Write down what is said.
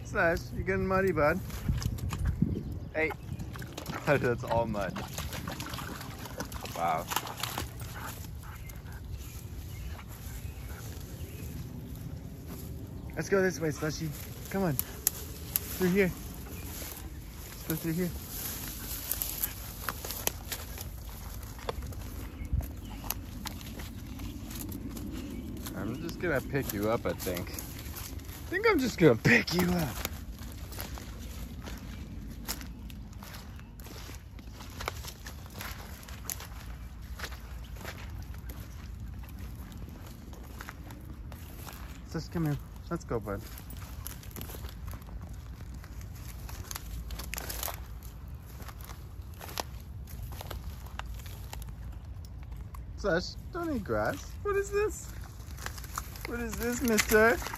Slush, you getting muddy, bud? Hey. That's all mud. Wow. Let's go this way, Slushy. Come on. Through here. Let's go through here. I'm just gonna pick you up, I think. I think I'm just gonna pick you up. Just come here. Let's go, bud. Slush, don't eat grass. What is this? What is this, mister?